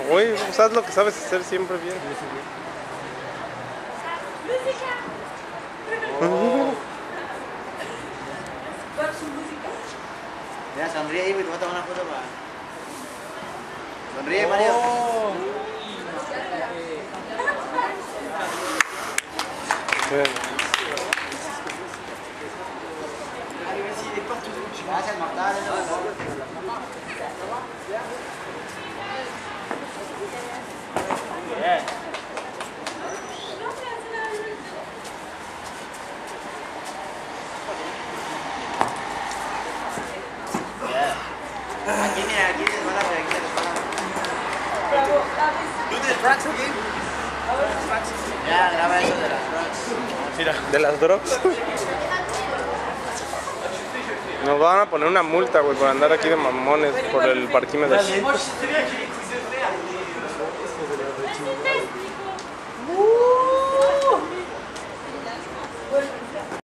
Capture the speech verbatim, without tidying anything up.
Güey, usas lo que sabes hacer siempre bien. Oh. Mira, sonríe ahí, te voy a tomar una foto para... Sonríe, oh. Mario. Bien. Gracias, Marta. Bien. Aquí, mira, aquí les van a ver, aquí les van a ver. ¿Tú tienes tracks aquí? Ya, graba eso de las tracks. Mira, de las drogas. Nos van a poner una multa, güey, por andar aquí de mamones por el parquímetro.